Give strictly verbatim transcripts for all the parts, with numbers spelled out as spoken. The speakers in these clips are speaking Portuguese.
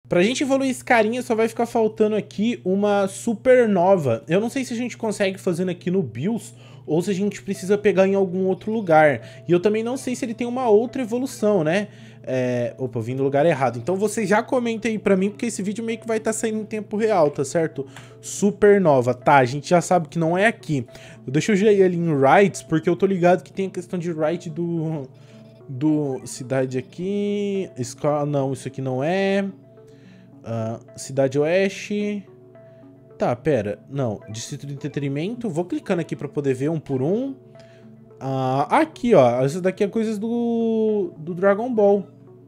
Pra gente evoluir esse carinha, só vai ficar faltando aqui uma supernova. Eu não sei se a gente consegue fazendo aqui no BIOS ou se a gente precisa pegar em algum outro lugar. E eu também não sei se ele tem uma outra evolução, né? É... Opa, eu vim no lugar errado. Então você já comenta aí pra mim, porque esse vídeo meio que vai estar saindo em tempo real, tá certo? Supernova. Tá, a gente já sabe que não é aqui. Deixa eu já ir ali em Rides, porque eu tô ligado que tem a questão de Ride do... do... Cidade aqui... Escola... Não, isso aqui não é... Uh, Cidade Oeste... Tá, pera. Não, Distrito de Entretenimento. Vou clicando aqui pra poder ver um por um. Uh, aqui, ó. Essas daqui é coisas do, do Dragon Ball.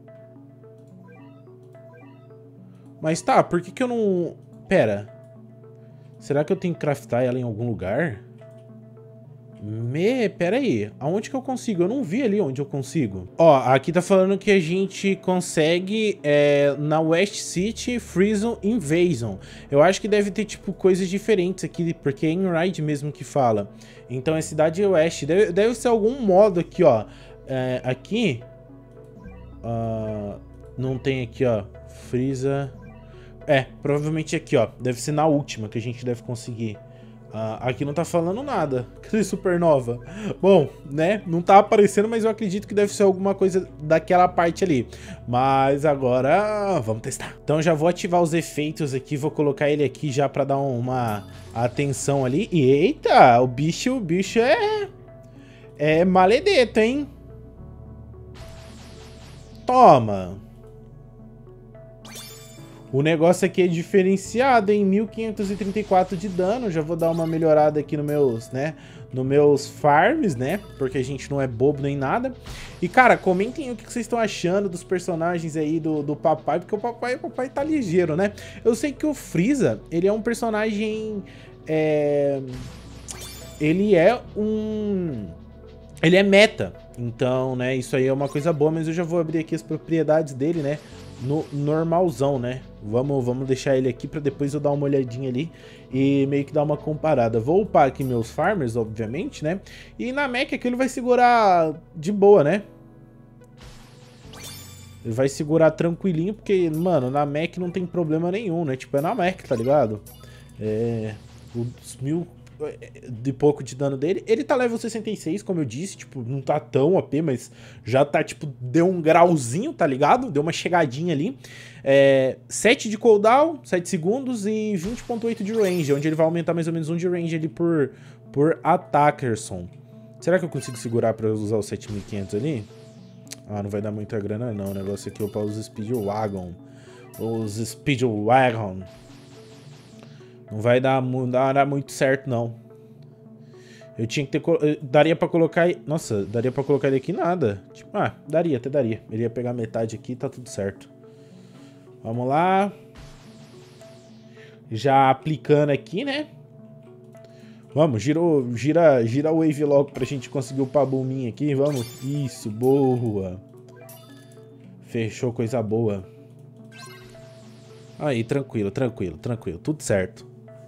Mas tá, por que que eu não... Pera. Será que eu tenho que craftar ela em algum lugar? Me... Pera aí. Aonde que eu consigo? Eu não vi ali onde eu consigo. Ó, aqui tá falando que a gente consegue é, na West City Freezon Invasion. Eu acho que deve ter, tipo, coisas diferentes aqui, porque é em Ride mesmo que fala. Então é Cidade Oeste. Deve, deve ser algum modo aqui, ó. É, aqui... Uh, não tem aqui, ó. Freeza... É, provavelmente aqui, ó. Deve ser na última que a gente deve conseguir. Uh, aqui não tá falando nada. Cadê supernova? Bom, né? Não tá aparecendo, mas eu acredito que deve ser alguma coisa daquela parte ali. Mas agora vamos testar. Então já vou ativar os efeitos aqui. Vou colocar ele aqui já pra dar uma atenção ali. E eita, o bicho, o bicho é... É maledeto, hein? Toma. O negócio aqui é diferenciado, em mil quinhentos e trinta e quatro de dano. Já vou dar uma melhorada aqui nos meus, né, nos meus farms, né, porque a gente não é bobo nem nada. E, cara, comentem o que vocês estão achando dos personagens aí do, do papai, porque o papai, o papai tá ligeiro, né. Eu sei que o Freeza, ele é um personagem, é... ele é um... ele é meta, então, né, isso aí é uma coisa boa, mas eu já vou abrir aqui as propriedades dele, né, no normalzão, né? Vamos, vamos deixar ele aqui pra depois eu dar uma olhadinha ali e meio que dar uma comparada. Vou upar aqui meus farmers, obviamente, né? E na Mac aqui ele vai segurar de boa, né? Ele vai segurar tranquilinho, porque, mano, na Mac não tem problema nenhum, né? Tipo, é na Mac, tá ligado? É... Os mil... de pouco de dano dele. Ele tá level sessenta e seis, como eu disse, tipo, não tá tão O P, mas já tá, tipo, deu um grauzinho, tá ligado? Deu uma chegadinha ali. É, sete de cooldown, sete segundos e vinte ponto oito de range, onde ele vai aumentar mais ou menos um de range ali por, por Attackerson. Será que eu consigo segurar pra usar os sete mil e quinhentos ali? Ah, não vai dar muita grana não, o negócio aqui é para os Speedwagon. Os Speedwagon. Não vai dar, não dar muito certo, não. Eu tinha que ter... Daria pra colocar... Nossa, daria pra colocar ele aqui nada. Tipo, ah, daria, até daria. Ele ia pegar metade aqui e tá tudo certo. Vamos lá. Já aplicando aqui, né? Vamos, girou, gira, gira o wave logo pra gente conseguir o Pabumin aqui. Vamos. Isso, boa. Fechou, coisa boa. Aí, tranquilo, tranquilo, tranquilo. Tudo certo.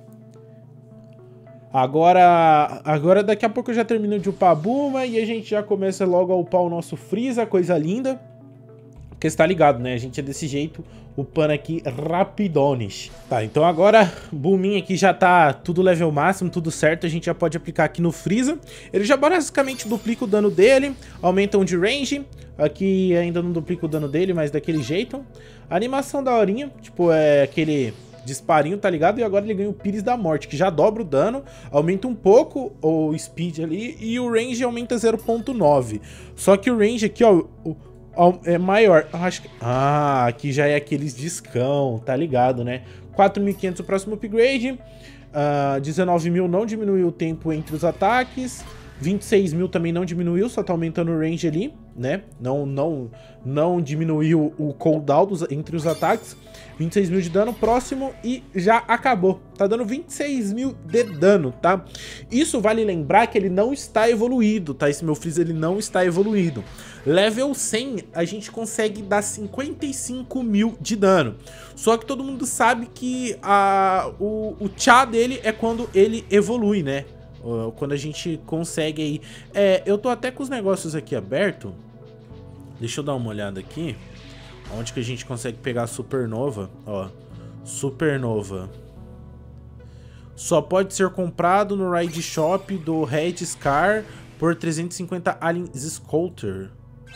Agora, agora daqui a pouco eu já termino de upar a Bulma e a gente já começa logo a upar o nosso Freeza, coisa linda. Porque você tá ligado, né? A gente é desse jeito, upando aqui rapidones. Tá, então agora Bulminha aqui já tá tudo level máximo, tudo certo. A gente já pode aplicar aqui no Freeza. Ele já basicamente duplica o dano dele, aumenta um de range. Aqui ainda não duplica o dano dele, mas daquele jeito. A animação da horinha, tipo, é aquele... disparinho, tá ligado? E agora ele ganha o Pires da Morte, que já dobra o dano, aumenta um pouco o speed ali e o range aumenta zero ponto nove. Só que o range aqui, ó, o, o, é maior. Acho que... Ah, aqui já é aqueles discão, tá ligado, né? quatro mil e quinhentos o próximo upgrade, uh, dezenove mil não diminuiu o tempo entre os ataques, vinte e seis mil também não diminuiu, só tá aumentando o range ali, né? Não, não, não diminuiu o cooldown dos, entre os ataques. vinte e seis mil de dano, próximo e já acabou. Tá dando vinte e seis mil de dano, tá? Isso vale lembrar que ele não está evoluído, tá? Esse meu Freeza, ele não está evoluído. Level cem, a gente consegue dar cinquenta e cinco mil de dano. Só que todo mundo sabe que a, o, o tchá dele é quando ele evolui, né? Quando a gente consegue aí... É, eu tô até com os negócios aqui abertos. Deixa eu dar uma olhada aqui. Onde que a gente consegue pegar a Supernova? Ó, Supernova. Só pode ser comprado no Ride Shop do Red Scar por trezentos e cinquenta Alien Scouter.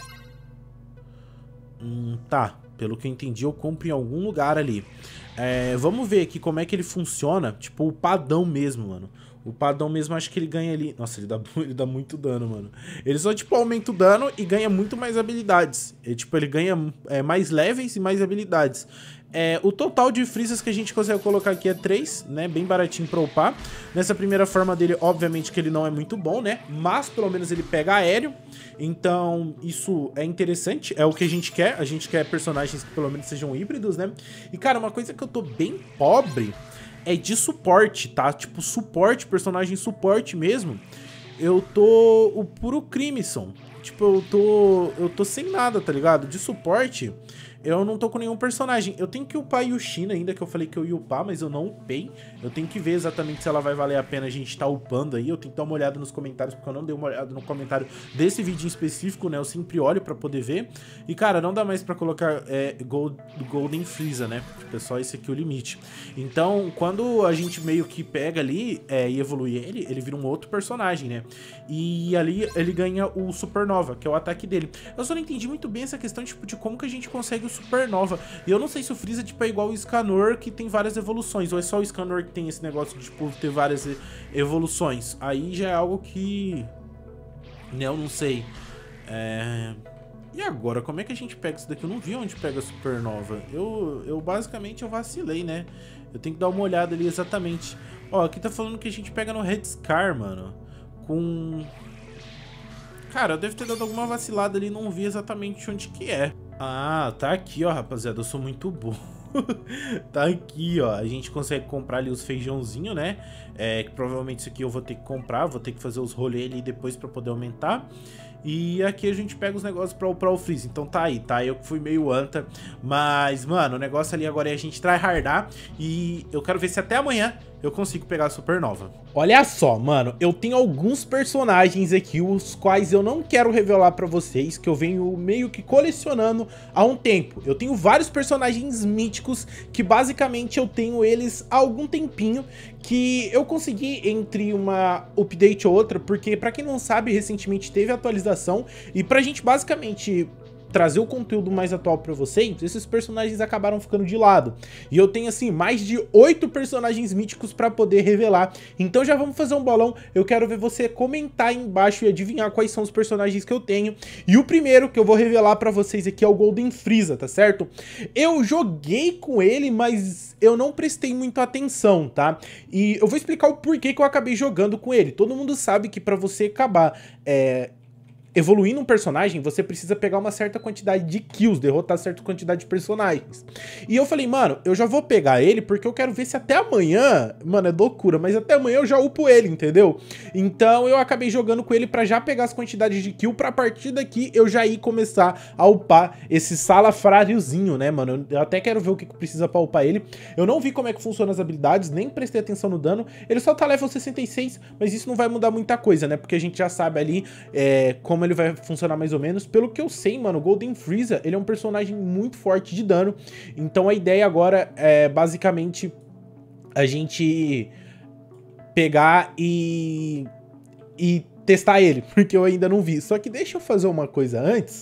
Hum, tá. Pelo que eu entendi, eu compro em algum lugar ali. É, vamos ver aqui como é que ele funciona. Tipo, o padrão mesmo, mano. O padrão mesmo, acho que ele ganha ali... Nossa, ele dá, ele dá muito dano, mano. Ele só, tipo, aumenta o dano e ganha muito mais habilidades. Ele, tipo, ele ganha é, mais levels e mais habilidades. É, o total de freezas que a gente consegue colocar aqui é três, né? Bem baratinho pra upar. Nessa primeira forma dele, obviamente que ele não é muito bom, né? Mas, pelo menos, ele pega aéreo. Então, isso é interessante. É o que a gente quer. A gente quer personagens que, pelo menos, sejam híbridos, né? E, cara, uma coisa que eu tô bem pobre é de suporte, tá? Tipo, suporte, personagem suporte mesmo. Eu tô o puro Crimson. Tipo, eu tô eu tô sem nada, tá ligado? De suporte, eu não tô com nenhum personagem. Eu tenho que upar a Yushina ainda, que eu falei que eu ia upar, mas eu não upei. Eu tenho que ver exatamente se ela vai valer a pena a gente tá upando aí. Eu tenho que dar uma olhada nos comentários, porque eu não dei uma olhada no comentário desse vídeo em específico, né? Eu sempre olho pra poder ver. E, cara, não dá mais pra colocar é, Gold, Golden Frieza, né? Tipo, é só esse aqui o limite. Então, quando a gente meio que pega ali é, e evolui ele, ele vira um outro personagem, né? E ali ele ganha o Supernova, que é o ataque dele. Eu só não entendi muito bem essa questão, tipo, de como que a gente consegue o Supernova. E eu não sei se o Frieza, tipo, é igual o Scanor, que tem várias evoluções, ou é só o Scanor que tem esse negócio de, tipo, ter várias evoluções. Aí já é algo que... né, eu não sei. É... E agora, como é que a gente pega isso daqui? Eu não vi onde pega a Supernova. Eu, eu basicamente, eu vacilei, né? Eu tenho que dar uma olhada ali exatamente. Ó, aqui tá falando que a gente pega no Red Scar, mano. Com... Cara, eu devo ter dado alguma vacilada ali e não vi exatamente onde que é. Ah, tá aqui, ó, rapaziada. Eu sou muito burro. Tá aqui, ó. A gente consegue comprar ali os feijãozinhos, né? É, que provavelmente isso aqui eu vou ter que comprar. Vou ter que fazer os rolês ali depois pra poder aumentar. E aqui a gente pega os negócios pra upar o Freeza. Então tá aí, tá? Eu que fui meio anta. Mas, mano, o negócio ali agora é a gente tryhardar. E eu quero ver se até amanhã eu consigo pegar a Supernova. Olha só, mano, eu tenho alguns personagens aqui, os quais eu não quero revelar pra vocês, que eu venho meio que colecionando há um tempo. Eu tenho vários personagens míticos, que basicamente eu tenho eles há algum tempinho, que eu consegui entre uma update ou outra, porque pra quem não sabe, recentemente teve atualização, e pra gente basicamente... trazer o conteúdo mais atual pra vocês, esses personagens acabaram ficando de lado. E eu tenho, assim, mais de oito personagens míticos pra poder revelar. Então já vamos fazer um bolão. Eu quero ver você comentar aí embaixo e adivinhar quais são os personagens que eu tenho. E o primeiro que eu vou revelar pra vocês aqui é o Golden Frieza, tá certo? Eu joguei com ele, mas eu não prestei muito atenção, tá? E eu vou explicar o porquê que eu acabei jogando com ele. Todo mundo sabe que pra você acabar... É... evoluindo um personagem, você precisa pegar uma certa quantidade de kills, derrotar certa quantidade de personagens. E eu falei, mano, eu já vou pegar ele porque eu quero ver se até amanhã, mano, é loucura, mas até amanhã eu já upo ele, entendeu? Então eu acabei jogando com ele pra já pegar as quantidades de kill, pra partir daqui eu já ir começar a upar esse salafráriozinho, né, mano? Eu até quero ver o que precisa pra upar ele. Eu não vi como é que funciona as habilidades, nem prestei atenção no dano. Ele só tá level sessenta e seis, mas isso não vai mudar muita coisa, né? Porque a gente já sabe ali é, como ele vai funcionar mais ou menos. Pelo que eu sei, mano, o Golden Frieza, ele é um personagem muito forte de dano. Então a ideia agora é basicamente a gente pegar e, e testar ele, porque eu ainda não vi. Só que deixa eu fazer uma coisa antes.